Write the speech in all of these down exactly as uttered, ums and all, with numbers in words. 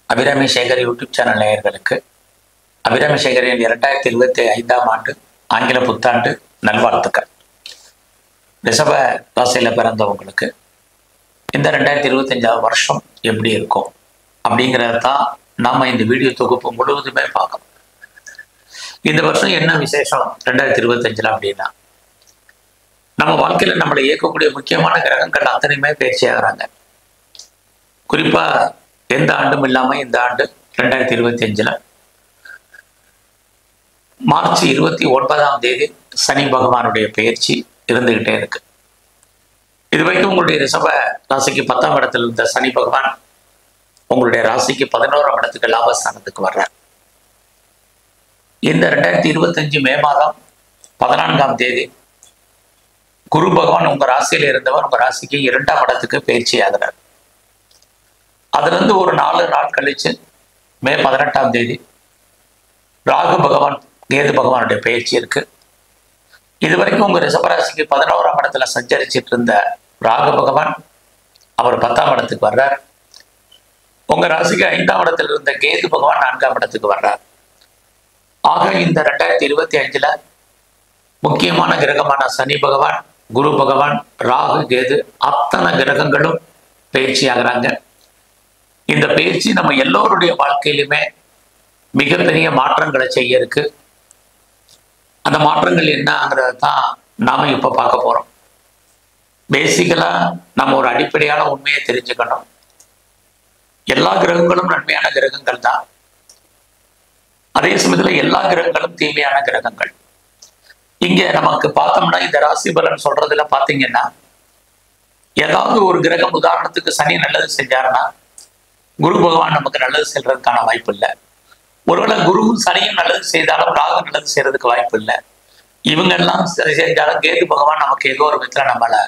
Abirami Sekar YouTube channel நேயர்களுக்கு அபிராமி சேகரின் இரண்டாயிரத்தி இருபத்தி ஐந்தாம் ஆண்டு ஆங்கில புத்தாண்டு நல்வாழ்த்துக்கள். ரிஷப ராசியில் பிறந்தவங்களுக்கு இந்த ரெண்டாயிரத்தி இருபத்தஞ்சாவது வருஷம் எப்படி இருக்கும் அப்படிங்கிறத தான் நாம் இந்த வீடியோ தொகுப்பு முழுவதுமே பார்க்கணும். இந்த வருஷம் என்ன விசேஷம் ரெண்டாயிரத்தி இருபத்தஞ்சில் அப்படின்னா, நம்ம வாழ்க்கையில் நம்மளை இயக்கக்கூடிய முக்கியமான கிரகங்கள் அத்தனையுமே பயிற்சி ஆகிறாங்க. குறிப்பாக எந்த ஆண்டும் இல்லாமல் இந்த ஆண்டு ரெண்டாயிரத்தி இருபத்தி அஞ்சில் மார்ச் இருபத்தி ஒன்பதாம் தேதி சனி பகவானுடைய பயிற்சி இருந்துகிட்டே இருக்கு. இது வரைக்கும் உங்களுடைய ரிஷப ராசிக்கு பத்தாம் இடத்துல இருந்த சனி பகவான் உங்களுடைய ராசிக்கு பதினோராம் இடத்துக்கு லாபஸ்தானத்துக்கு வர்றார். இந்த ரெண்டாயிரத்தி இருபத்தஞ்சு மே மாதம் பதினான்காம் தேதி குரு பகவான் உங்க ராசியில் இருந்தவர் உங்க ராசிக்கு இரண்டாம் இடத்துக்கு பயிற்சி ஆகிறார். அதுல இருந்து ஒரு நாலு நாள் கழிச்சு மே பதினெட்டாம் தேதி ராகு பகவான் கேது பகவானுடைய பயிற்சி இருக்கு. இது வரைக்கும் உங்க ரிஷபராசிக்கு பதினோராம் இடத்துல சஞ்சரிச்சிட்டு இருந்த ராகு பகவான் அவர் பத்தாம் இடத்துக்கு வர்றார். உங்க ராசிக்கு ஐந்தாம் இடத்துல இருந்த கேது பகவான் நான்காம் இடத்துக்கு வர்றார். ஆக இந்த ரெண்டாயிரத்தி இருபத்தி அஞ்சுல முக்கியமான கிரகமான சனி பகவான், குரு பகவான், ராகு, கேது அத்தனை கிரகங்களும் பயிற்சி ஆகிறாங்க. இந்த பயிற்சி நம்ம எல்லோருடைய வாழ்க்கையிலுமே மிகப்பெரிய மாற்றங்களை செய்ய இருக்கு. அந்த மாற்றங்கள் என்னங்கிறத தான் நாம இப்ப பார்க்க போறோம். பேசிக்கலா நம்ம ஒரு அடிப்படையான உண்மையை தெரிஞ்சுக்கணும். எல்லா கிரகங்களும் நன்மையான கிரகங்கள் தான். அதே சமயத்துல எல்லா கிரகங்களும் தீமையான கிரகங்கள். இங்க நமக்கு பார்த்தோம்னா இந்த ராசி பலன் சொல்றதுல பாத்தீங்கன்னா, ஏதாவது ஒரு கிரகம் உதாரணத்துக்கு சனி நல்லது செஞ்சாருன்னா குரு பகவான் நமக்கு நல்லது செய்யறதுக்கான வாய்ப்பு இல்லை. ஒருவேளை குருவும் சனியும் நல்லது செய்தாலும் ராகு நல்லது செய்யறதுக்கு வாய்ப்பு இல்லை. இவங்க எல்லாம் செஞ்சாலும் கேது பகவான் நமக்கு ஏதோ ஒரு விதத்துல நம்மளை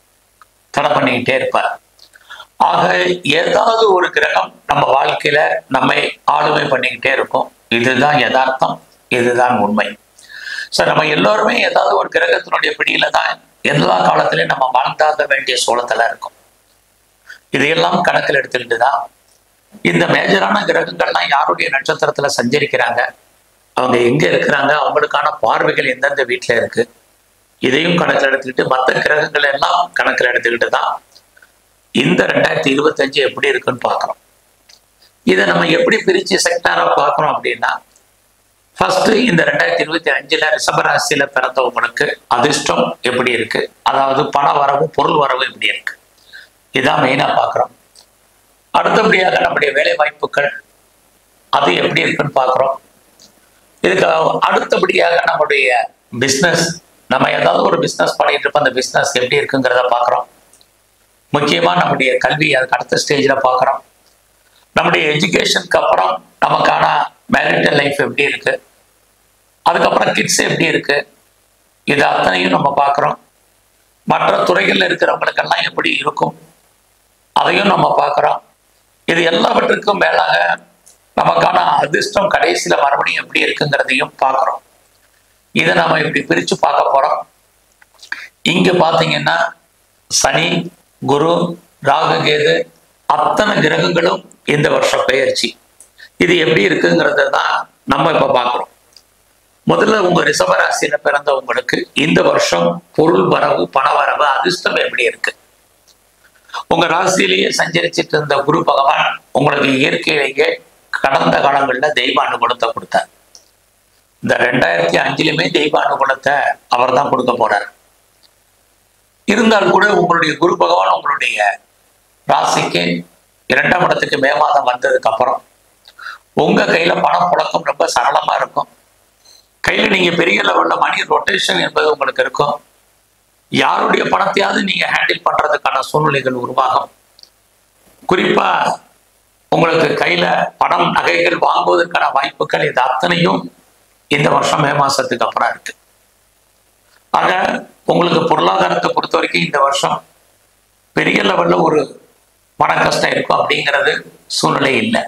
தடை பண்ணிக்கிட்டே இருப்பார். ஆக ஏதாவது ஒரு கிரகம் நம்ம வாழ்க்கையில நம்மை ஆளுமை பண்ணிக்கிட்டே இருக்கும். இதுதான் யதார்த்தம், இதுதான் உண்மை. ஸோ நம்ம எல்லோருமே ஏதாவது ஒரு கிரகத்தினுடைய பிடியில தான் எல்லா காலத்திலையும் நம்ம வாழ்ந்தாக வேண்டிய சூழத்துல இருக்கும். இதையெல்லாம் கணக்கில் எடுத்துக்கிட்டு தான் இந்த மேஜரான கிரகங்கள்லாம் யாருடைய நட்சத்திரத்துல சஞ்சரிக்கிறாங்க, அவங்க எங்க இருக்கிறாங்க, அவங்களுக்கான பார்வைகள் எந்தெந்த வீட்டுல இருக்கு, இதையும் கணக்கில் எடுத்துக்கிட்டு மற்ற கிரகங்கள் எல்லாம் கணக்கில் எடுத்துக்கிட்டு தான் இந்த ரெண்டாயிரத்தி இருபத்தி அஞ்சு எப்படி இருக்குன்னு பார்க்குறோம். இதை நம்ம எப்படி பிரிச்சு செக்டாரா பார்க்குறோம் அப்படின்னா, ஃபர்ஸ்ட் இந்த ரெண்டாயிரத்தி இருபத்தி அஞ்சுல ரிஷபராசியில பிறந்தவங்களுக்கு அதிர்ஷ்டம் எப்படி இருக்கு, அதாவது பண வரவு பொருள் வரவு எப்படி இருக்கு, இதான் மெயினா பார்க்குறோம். அடுத்தபடியாக நம்முடைய வேலை வாய்ப்புகள் அது எப்படி இருக்குன்னு பார்க்குறோம். இதுக்கு அடுத்தபடியாக நம்முடைய பிஸ்னஸ், நம்ம ஏதாவது ஒரு பிஸ்னஸ் பண்ணிட்டு இருப்போம், அந்த பிஸ்னஸ் எப்படி இருக்குங்கிறத பார்க்குறோம். முக்கியமா நம்முடைய கல்வி அதுக்கு அடுத்த ஸ்டேஜில் பார்க்குறோம். நம்முடைய எஜுகேஷனுக்கு அப்புறம் நமக்கான மேரிட்டல் லைஃப் எப்படி இருக்கு, அதுக்கப்புறம் கிட்ஸ் எப்படி இருக்கு, இது அத்தனையும் நம்ம பார்க்குறோம். மற்ற துறைகளில் இருக்கிறவங்களுக்கெல்லாம் எப்படி இருக்கும் அதையும் நம்ம பார்க்குறோம். இது எல்லாவற்றுக்கும் மேலாக நமக்கான அதிர்ஷ்டம் கடைசியில மறுபடியும் எப்படி இருக்குங்கிறதையும் பார்க்குறோம். இதை நம்ம இப்படி பிரிச்சு பார்க்க போறோம். இங்க பாத்தீங்கன்னா சனி, குரு, ராகு, கேது அத்தனை கிரகங்களும் இந்த வருஷம் பெயர்ச்சி இது எப்படி இருக்குங்கிறத தான் நம்ம இப்ப பார்க்குறோம். முதல்ல உங்க ரிஷபராசியில பிறந்தவங்களுக்கு இந்த வருஷம் பொருள் வரவு, பண வரவு, அதிர்ஷ்டம் எப்படி இருக்கு. உங்க ராசியிலேயே சஞ்சரிச்சிட்டு இருந்த குரு பகவான் உங்களுக்கு இயற்கையிலேயே கடந்த காலங்களில் தெய்வ அனுகூலத்தை கொடுத்தார். இந்த ரெண்டாயிரத்தி அஞ்சுலயுமே தெய்வ அனுகூலத்தை அவர் தான் கொடுக்க போறார். இருந்தால் கூட உங்களுடைய குரு பகவான் உங்களுடைய ராசிக்கு இரண்டாம் இடத்துக்கு மே மாதம் வந்ததுக்கு அப்புறம் உங்க கையில பணம் புழக்கம் ரொம்ப சரளமா இருக்கும். கையில நீங்க பெரிய லெவல்ல மணி ரொட்டேஷன் என்பது உங்களுக்கு இருக்கும். யாருடைய பணத்தையாவது நீங்க ஹேண்டில் பண்றதுக்கான சூழ்நிலைகள் உருவாகும். குறிப்பா உங்களுக்கு கையில பணம், நகைகள் வாங்குவதற்கான வாய்ப்புகள் இது அத்தனையும் இந்த வருஷம் மே மாசத்துக்கு அப்புறம் இருக்கு. ஆக உங்களுக்கு பொருளாதாரத்தை பொறுத்த வரைக்கும் இந்த வருஷம் பெரிய லெவல்ல ஒரு பண கஷ்டம் இருக்கும் அப்படிங்கிறது சூழ்நிலை இல்லை.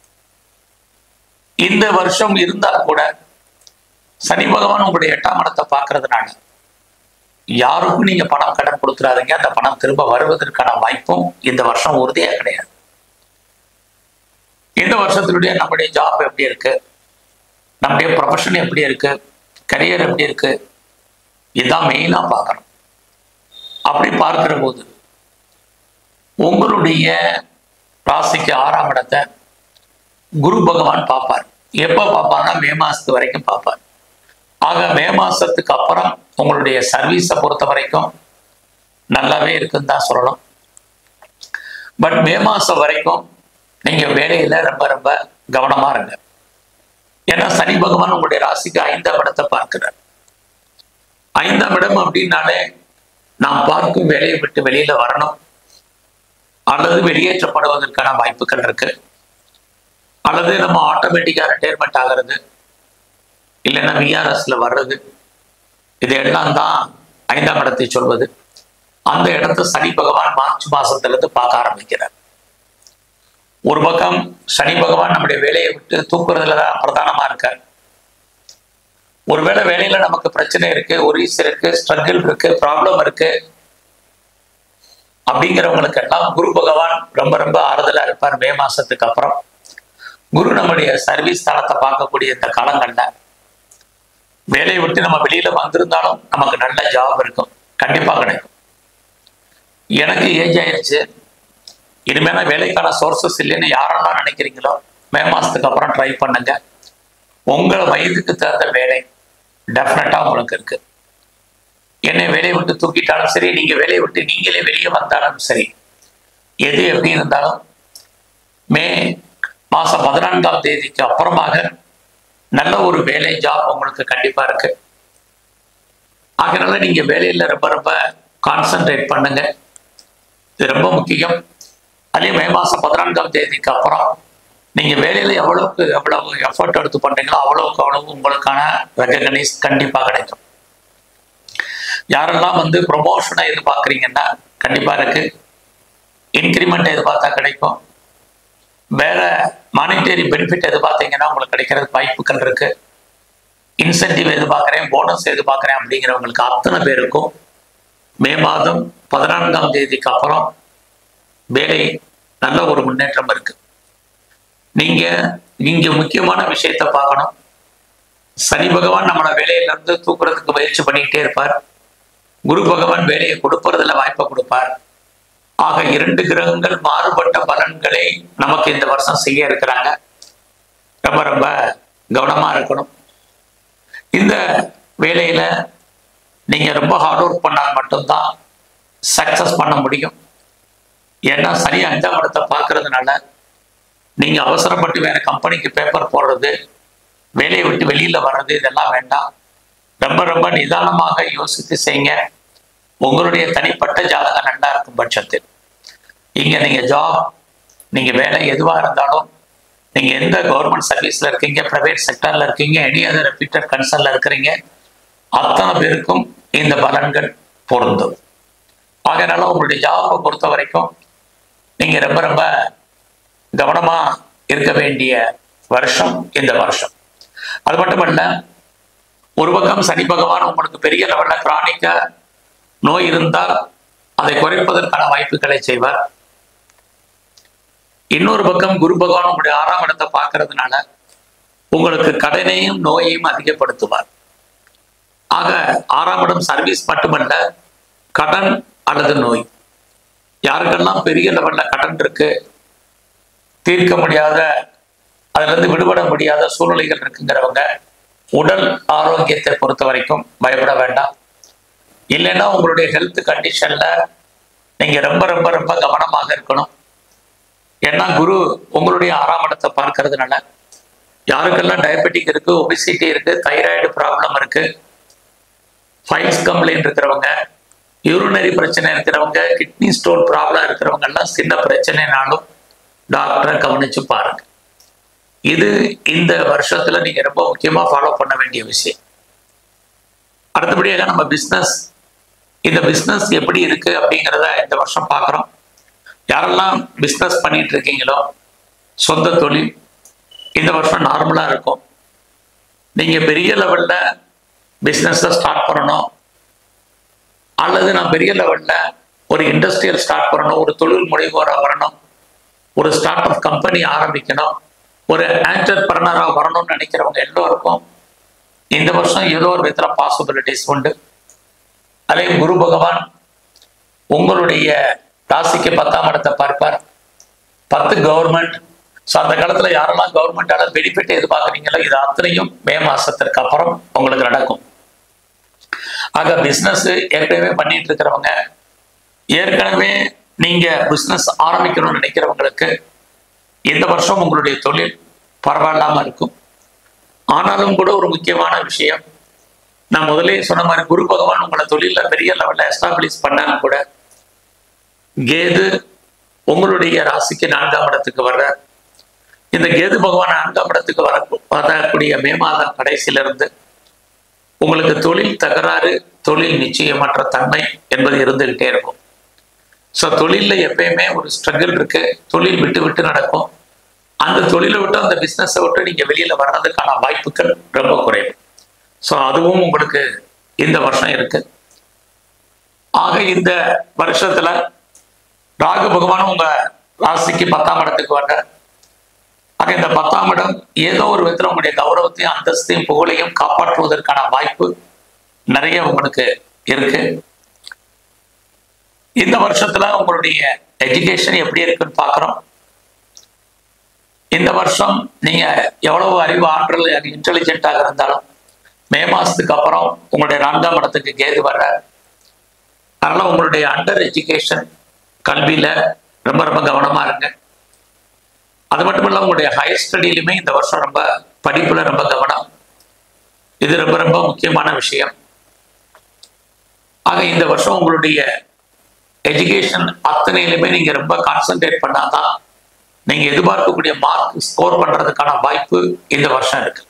இந்த வருஷம் இருந்தால் கூட சனி பகவான் உங்களுடைய எட்டாம் இடத்தை பார்க்கறதுனால யாருக்கும் நீங்க பணம் கடன் கொடுத்துறாதீங்க. அந்த பணம் திரும்ப வருவதற்கான வாய்ப்பும் இந்த வருஷம் உறுதியா கிடையாது. இந்த வருஷத்தினுடைய நம்முடைய ஜாப் எப்படி இருக்கு, நம்முடைய ப்ரொஃபஷன் எப்படி இருக்கு, கரியர் எப்படி இருக்கு, இதுதான் மெயினா பார்க்கணும். அப்படி பார்க்கிற போது உங்களுடைய ராசிக்கு ஆறாம் இடத்தை குரு பகவான் பார்ப்பார். எப்போ பார்ப்பார்னா மே மாசத்து வரைக்கும் பார்ப்பார். ஆக மே மாசத்துக்கு அப்புறம் உங்களுடைய சர்வீஸை பொறுத்த வரைக்கும் நல்லாவே இருக்குன்னு தான் சொல்லணும். பட் மே மாசம் வரைக்கும் நீங்க வேலையில ரொம்ப ரொம்ப கவனமா இருங்க. ஏன்னா சனி பகவான் உங்களுடைய ராசிக்கு ஐந்தாம் இடத்தை பார்க்கிறார். ஐந்தாம் இடம் அப்படின்னாலே நாம் பார்க்கும் வேலையை விட்டு வெளியில வரணும், அல்லது வெளியேற்றப்படுவதற்கான வாய்ப்புகள் இருக்கு, அல்லது நம்ம ஆட்டோமேட்டிக்கா ரிட்டையர்மெண்ட் ஆகிறது, இல்லைன்னா விஆர்எஸ்ல வர்றது, இதெல்லாம் தான் ஐந்தாம் இடத்தை சொல்வது. அந்த இடத்தை சனி பகவான் மார்ச் மாசத்துல இருந்து பார்க்க ஆரம்பிக்கிறார். ஒரு பக்கம் சனி பகவான் நம்முடைய வேலையை விட்டு தூக்குறதுல தான் பிரதானமா இருக்கார். ஒருவேளை வேலையில நமக்கு பிரச்சனை இருக்கு, ஒரீஸ் இருக்கு, ஸ்ட்ரகிள் இருக்கு, ப்ராப்ளம் இருக்கு அப்படிங்கிறவங்களுக்கு எல்லாம் குரு பகவான் ரொம்ப ரொம்ப ஆறுதலா இருப்பார். மே மாசத்துக்கு அப்புறம் குரு நம்முடைய சர்வீஸ் தளத்தை பார்க்கக்கூடிய இந்த காலங்கள்ல வேலையை விட்டு நம்ம வெளியில வந்திருந்தாலும் நமக்கு நல்ல ஜாப் இருக்கும், கண்டிப்பா கிடைக்கும். எனக்கு ஏஜ் ஆயிடுச்சு, இனிமேல வேலைக்கான சோர்சஸ் இல்லைன்னு யாரெல்லாம் நினைக்கிறீங்களோ மே மாசத்துக்கு அப்புறம் ட்ரை பண்ணுங்க. உங்களை வயதுக்கு தகுந்த வேலை டெஃபினட்டா உங்களுக்கு இருக்கு. என்னை வேலையை விட்டு தூக்கிட்டாலும் சரி, நீங்க வேலையை விட்டு நீங்களே வெளியே வந்தாலும் சரி, எது எப்படி இருந்தாலும் மே மாசம் பதினான்காம் தேதிக்கு அப்புறமாக நல்ல ஒரு வேலை ஜாப் உங்களுக்கு கண்டிப்பா இருக்கு. அதனால நீங்க வேலையில ரொம்ப ரொம்ப கான்சென்ட்ரேட் பண்ணுங்க, இது ரொம்ப முக்கியம். அதே மே மாசம் பதினான்காம் தேதிக்கு அப்புறம் நீங்க வேலையில எவ்வளவுக்கு எவ்வளவு எஃபர்ட் எடுத்து பண்றீங்களோ அவ்வளவுக்கு அவ்வளவு உங்களுக்கான ரெகக்னைஸ் கண்டிப்பா கிடைக்கும். யாரெல்லாம் வந்து ப்ரொமோஷனை எதிர்பார்க்குறீங்கன்னா கண்டிப்பா இருக்கு, இன்க்ரிமெண்ட் எதிர்பார்த்தா கிடைக்கும், வேற மானிட்டரி பெனிஃபிட் எதிர்பார்த்தீங்கன்னா உங்களுக்கு கிடைக்கிறது வாய்ப்புகள் இருக்கு, இன்சென்டிவ் எதிர்பார்க்குறேன், போனஸ் எதிர்பார்க்குறேன் அப்படிங்கிறவங்களுக்கு அத்தனை பேருக்கும் மே மாதம் பதினான்காம் தேதிக்கு அப்புறம் வேலை நல்ல ஒரு முன்னேற்றம் இருக்கு. நீங்க இங்க முக்கியமான விஷயத்த பார்க்கணும். சனி பகவான் நம்மளோட வேலையில இருந்து தூக்குறதுக்கு முயற்சி பண்ணிக்கிட்டே இருப்பார். குரு பகவான் வேலையை கொடுப்பதில் வாய்ப்பை கொடுப்பார். ஆக இரண்டு கிரகங்கள் மாறுபட்ட பலன்களை நமக்கு இந்த வருஷம் செய்ய இருக்கிறாங்க. ரொம்ப ரொம்ப கவனமா இருக்கணும். இந்த வேலையில நீங்க ரொம்ப ஹார்ட் ஒர்க் பண்ணால் மட்டும்தான் சக்சஸ் பண்ண முடியும். ஏன்னா சனி அஞ்சாம் இடத்தை பார்க்கறதுனால நீங்க அவசரப்பட்டு வேற கம்பெனிக்கு பேப்பர் போடுறது, வேலையை விட்டு வெளியில வர்றது, இதெல்லாம் வேண்டாம். ரொம்ப ரொம்ப நிதானமாக யோசித்து செய்யுங்க. உங்களுடைய தனிப்பட்ட ஜாதகம் நல்லா இருக்கும் பட்சத்தில் இங்க நீங்க ஜாப், நீங்க வேலை எதுவா இருந்தாலும், நீங்க எந்த கவர்மெண்ட் சர்வீஸ்ல இருக்கீங்க, பிரைவேட் செக்டர்ல இருக்கீங்க, எனி அதர் ரெப்யூட்டட் கன்சர்ன்ல இருக்கிறீங்க, அத்தனை பேருக்கும் இந்த பலன்கள் பொருந்தும். அதனால உங்களுடைய ஜாபை பொறுத்த வரைக்கும் நீங்க ரொம்ப ரொம்ப கவனமா இருக்க வேண்டிய வருஷம் இந்த வருஷம். அது மட்டுமல்ல, ஒரு பக்கம் சனி பகவான் உங்களுக்கு பெரிய லெவல்ல கிரானிக்கா நோய் இருந்தால் அதை குறைப்பதற்கான வாய்ப்புகளை செய்வார். இன்னொரு பக்கம் குரு பகவான் உங்களுடைய ஆறாம் இடத்தை பார்க்கறதுனால உங்களுக்கு கடனையும் நோயையும் அதிகப்படுத்துவார். ஆக ஆறாம் இடம் சர்வீஸ் மட்டுமல்ல, கடன் அல்லது நோய், யாருக்கெல்லாம் பெரிய லெவல்ல கடன் இருக்கு, தீர்க்க முடியாத, அதுல இருந்து விடுபட முடியாத சூழ்நிலைகள் இருக்குங்கிறவங்க உடல் ஆரோக்கியத்தை பொறுத்த வரைக்கும் பயப்பட வேண்டாம். இல்லைன்னா உங்களுடைய ஹெல்த் கண்டிஷன்ல நீங்க ரொம்ப ரொம்ப ரொம்ப கவனமாக இருக்கணும். ஏன்னா குரு உங்களுடைய ஆறாம் இடத்தை பார்க்கறதுனால யாருக்கெல்லாம் டயபெட்டிக் இருக்கு, ஒபிசிட்டி இருக்கு, தைராய்டு ப்ராப்ளம் இருக்கு, ஃபைல்ஸ் கம்ப்ளைண்ட் இருக்கிறவங்க, யூரினரி பிரச்சனை இருக்கிறவங்க, கிட்னி ஸ்டோன் ப்ராப்ளம் இருக்கிறவங்க எல்லாம் சின்ன பிரச்சனைனாலும் டாக்டரை கவனிச்சு பாருங்க. இது இந்த வருஷத்துல நீங்க ரொம்ப முக்கியமா ஃபாலோ பண்ண வேண்டிய விஷயம். அடுத்தபடியாக நம்ம பிஸ்னஸ், இந்த பிஸ்னஸ் எப்படி இருக்கு அப்படிங்கிறத இந்த வருஷம் பார்க்குறோம். யாரெல்லாம் பிஸ்னஸ் பண்ணிட்டு இருக்கீங்களோ, சொந்த தொழில், இந்த வருஷம் நார்மலா இருக்கும். நீங்க பெரிய லெவல்ல பிஸ்னஸை ஸ்டார்ட் பண்ணணும், அல்லது நான் பெரிய லெவல்ல ஒரு இண்டஸ்ட்ரியல் ஸ்டார்ட் பண்ணணும், ஒரு தொழில் முனைவோராக வரணும், ஒரு ஸ்டார்ட் அப் கம்பெனி ஆரம்பிக்கணும், ஒரு ஆண்டர்பிரனரா வரணும்னு நினைக்கிறவங்க எல்லோருக்கும் இந்த வருஷம் ஏதோ ஒரு விதத்துல பாசிபிலிட்டிஸ் உண்டு. அதே குரு பகவான் உங்களுடைய ராசிக்கு பத்தாம் இடத்தை பார்ப்பார். பத்து கவர்மெண்ட். ஸோ அந்த காலத்துல யாரெல்லாம் கவர்மெண்டால பெனிஃபிட் எதிர்பார்க்குறீங்களோ இது அத்தனையும் மே மாசத்திற்கு அப்புறம் உங்களுக்கு நடக்கும். ஆக பிசினஸ் ஏற்கனவே பண்ணிட்டு இருக்கிறவங்க, ஏற்கனவே நீங்க பிசினஸ் ஆரம்பிக்கணும்னு நினைக்கிறவங்களுக்கு இந்த வருஷம் உங்களுடைய தொழில் பரவாயில்லாம இருக்கும். ஆனாலும் கூட ஒரு முக்கியமான விஷயம், நான் முதலே சொன்ன மாதிரி குரு பகவான் உங்களை தொழில பெரிய லெவல்ல எஸ்டாப்ளிஷ் பண்ணாலும் கூட கேது உங்களுடைய ராசிக்கு நான்காம் இடத்துக்கு வர்ற இந்த கேது பகவான் நான்காம் இடத்துக்கு வர வரக்கூடிய மே மாதம் கடைசியிலிருந்து உங்களுக்கு தொழில் தகராறு, தொழில் நிச்சயமற்ற தன்மை என்பது இருந்துகிட்டே இருக்கும். ஸோ தொழில எப்பயுமே ஒரு ஸ்ட்ரகிள் இருக்கு. தொழில் விட்டு விட்டு நடக்கும். அந்த தொழிலை விட்டு அந்த பிஸ்னஸை விட்டு நீங்க வெளியில வர்றதுக்கான வாய்ப்புகள் ரொம்ப குறைவு. ஸோ அதுவும் உங்களுக்கு இந்த வருஷம் இருக்கு. ஆக இந்த வருஷத்துல ராகு பகவான் உங்க ராசிக்கு பத்தாம் இடத்துக்கு வர்ற. ஆக இந்த பத்தாம் இடம் ஏதோ ஒரு விதத்துல உங்களுடைய கௌரவத்தையும் அந்தஸ்தையும் புகழையும் காப்பாற்றுவதற்கான வாய்ப்பு நிறைய உங்களுக்கு இருக்கு. இந்த வருஷத்துல உங்களுடைய எஜுகேஷன் எப்படி இருக்குன்னு பாக்குறோம். இந்த வருஷம் நீங்க எவ்வளவு அறிவு, ஆற்றல், இன்டெலிஜென்ட்டாக இருந்தாலும் மே மாசத்துக்கு அப்புறம் உங்களுடைய நான்காம் இடத்துக்கு கேது வர்ற. அதனால உங்களுடைய அண்டர் எஜுகேஷன் கல்வியில ரொம்ப ரொம்ப கவனமா இருங்க. அது மட்டும் இல்ல உங்களுடைய ஹையர் ஸ்டடியிலுமே இந்த வருஷம் ரொம்ப படிப்புல ரொம்ப கவனம். இது ரொம்ப ரொம்ப முக்கியமான விஷயம். ஆக இந்த வருஷம் உங்களுடைய எஜுகேஷன் அத்தனையிலுமே நீங்க ரொம்ப கான்சென்ட்ரேட் பண்ணாதான் நீங்க எதிர்பார்க்கக்கூடிய மார்க் ஸ்கோர் பண்றதுக்கான வாய்ப்பு இந்த வருஷம் இருக்கு.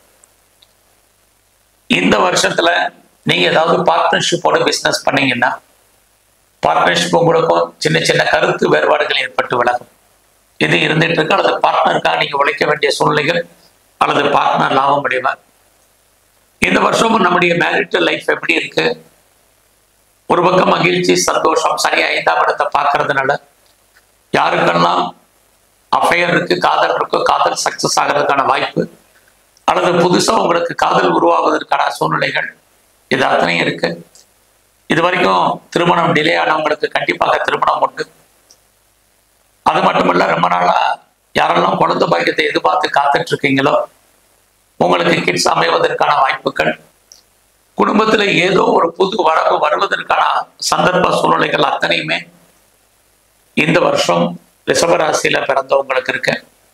இந்த வருஷத்துல நீங்க ஏதாவது பார்ட்னர்ஷிப்போட பிசினஸ் பண்ணீங்கன்னா பார்ட்னர்ஷிப் உங்களுக்கும் சின்ன சின்ன கருத்து வேறுபாடுகள் ஏற்பட்டு விலகும். இது இருந்துட்டு இருக்கு. அல்லது பார்ட்னருக்காக நீங்க உழைக்க வேண்டிய சூழ்நிலைகள் அல்லது பார்ட்னர் லாபம் அடைவார். இந்த வருஷமும் நம்முடைய மேரிட்டல் லைஃப் எப்படி இருக்கு? ஒரு பக்கம் மகிழ்ச்சி, சந்தோஷம். சனி ஐந்தாம் இடத்தை பார்க்கறதுனால யாருக்கெல்லாம் அஃபையர் இருக்கு, காதல் இருக்கு, காதல் சக்சஸ் ஆகிறதுக்கான வாய்ப்பு அல்லது புதுசா உங்களுக்கு காதல் உருவாவதற்கான சூழ்நிலைகள் இது அத்தனையும் இருக்கு. இது வரைக்கும் திருமணம் டிலே ஆனவங்களுக்கு கண்டிப்பாக திருமணம் உண்டு. அது மட்டுமல்ல, ரொம்ப நாளா யாரெல்லாம் குழந்தை பாக்கியத்தை எதிர்பார்த்து காத்துட்டு இருக்கீங்களோ உங்களுக்கு கிட்ஸ் அமைவதற்கான வாய்ப்புகள், குடும்பத்துல ஏதோ ஒரு புது வரவு வருவதற்கான சந்தர்ப்ப சூழ்நிலைகள் அத்தனையுமே இந்த வருஷம் ரிஷபராசியில பிறந்தவங்களுக்கு இருக்கு.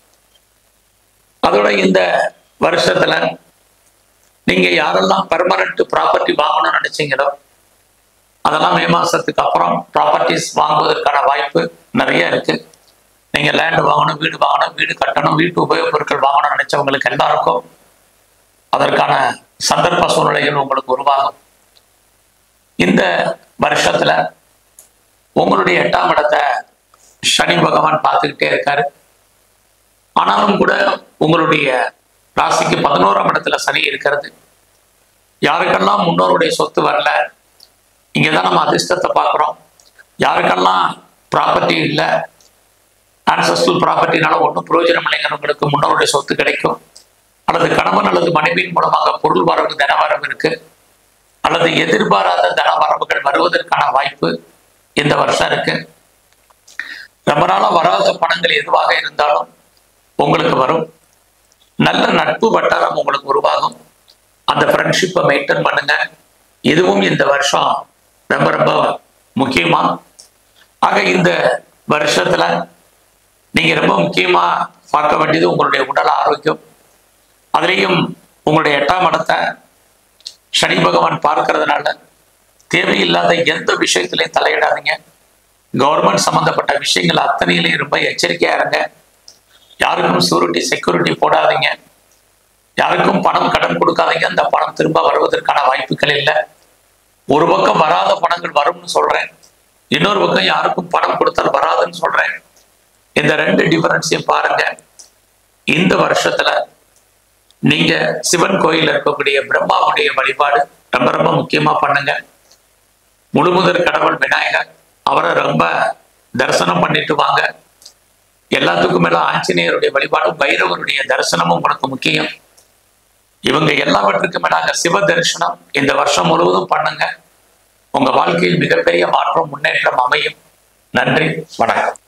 அதோட இந்த வருஷத்துல நீங்க யாரெல்லாம் பெர்மனன்ட் ப்ராப்பர்ட்டி வாங்கணும்னு நினைச்சீங்களோ அதெல்லாம் மே மாசத்துக்கு அப்புறம் ப்ராப்பர்ட்டிஸ் வாங்குவதற்கான வாய்ப்பு நிறைய இருக்கு. நீங்க லேண்ட் வாங்கணும், வீடு வாங்கணும், வீடு கட்டணும், வீட்டு உபயோகப் பொருட்கள் வாங்கணும்னு நினைச்சவங்களுக்கு எல்லாருக்கும் அதற்கான சந்தர்ப்ப சூழ்நிலைகள் உங்களுக்கு உருவாகும். இந்த வருஷத்துல உங்களுடைய எட்டாம் இடத்தை சனி பகவான் பார்த்துக்கிட்டே இருக்காரு. ஆனாலும் கூட உங்களுடைய ராசிக்கு பதினோராம் இடத்துல சனி இருக்கிறது. யாருக்கெல்லாம் முன்னோருடைய சொத்து வரல, இங்கதான் நம்ம அதிர்ஷ்டத்தை பார்க்குறோம். யாருக்கெல்லாம் ப்ராப்பர்ட்டி இல்லை, ஆன்சஸ்ட்ரல் ப்ராப்பர்ட்டினால ஒன்றும் பிரயோஜனம் இல்லைங்கிறவங்களுக்கு முன்னோருடைய சொத்து கிடைக்கும். அல்லது கணவன் அல்லது மனைவியின் மூலமாக பொருள் வரவு, தன வரவு இருக்கு. அல்லது எதிர்பாராத தன வரவுகள் வருவதற்கான வாய்ப்பு இந்த வருஷம் இருக்கு. ரொம்ப நாளா வராத பணங்கள் எதுவாக இருந்தாலும் உங்களுக்கு வரும். நல்ல நட்பு வட்டாரம் உங்களுக்கு உருவாகும். அந்த ஃப்ரெண்ட்ஷிப்பை மெயின்டைன் பண்ணுங்க. இதுவும் இந்த வருஷம் ரொம்ப ரொம்ப முக்கியமா. ஆக இந்த வருஷத்துல நீங்க ரொம்ப முக்கியமா பார்க்க வேண்டியது உங்களுடைய உடல் ஆரோக்கியம். அதுலேயும் உங்களுடைய எட்டாம் இடத்தை சனி பகவான் பார்க்கறதுனால தேவையில்லாத எந்த விஷயத்திலையும் தலையிடாதீங்க. கவர்மெண்ட் சம்பந்தப்பட்ட விஷயங்கள் அத்தனையிலையும் ரொம்ப எச்சரிக்கையா இருங்க. யாருக்கும் சூரிட்டி செக்யூரிட்டி போடாதீங்க. யாருக்கும் பணம் கடன் கொடுக்காதீங்க. அந்த பணம் திரும்ப வருவதற்கான வாய்ப்புகள் இல்லை. ஒரு பக்கம் வராத பணங்கள் வரும்னு சொல்றேன், இன்னொரு பக்கம் யாருக்கும் பணம் கொடுத்தால் வராதுன்னு சொல்றேன். இந்த ரெண்டு டிஃபரன்ஸையும் பாருங்க. இந்த வருஷத்துல நீங்க சிவன் கோயில் இருக்கக்கூடிய பிரம்மாவுடைய வழிபாடு ரொம்ப ரொம்ப முக்கியமா பண்ணுங்க. முழுமுதற் கடவுள் விநாயகர், அவரை ரொம்ப தரிசனம் பண்ணிட்டு வாங்க. எல்லாத்துக்கும் மேல ஆஞ்சநேயருடைய வழிபாடும் பைரவருடைய தரிசனமும் உங்களுக்கு முக்கியம். இவங்க எல்லாவற்றுக்கும் மேலாக சிவ தரிசனம் இந்த வருஷம் முழுவதும் பண்ணுங்க. உங்க வாழ்க்கையில் மிகப்பெரிய மாற்றம் முன்னேற்றம் அமையும். நன்றி, வணக்கம்.